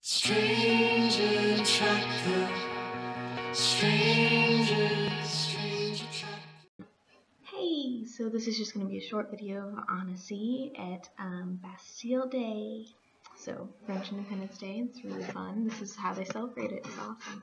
Stranger attractor, stranger attractor. Hey, so this is just going to be a short video of Annecy at Bastille Day. So, French Independence Day, it's really fun. This is how they celebrate it, it's awesome.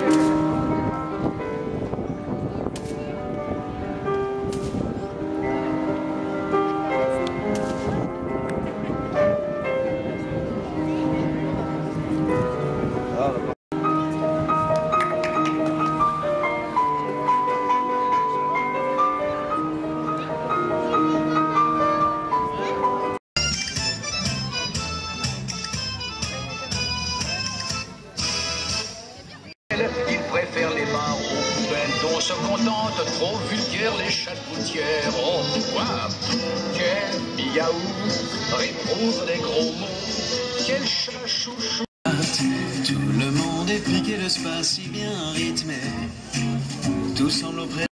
Il préfère les bars aux poubelles dont se contentent trop vulgaires les chatoudières. Oh, quoi? Quel miaou réprouve les gros mots. Quel chat chouchou. Tout le monde est piqué, le spa si bien rythmé. Tout semble auprès.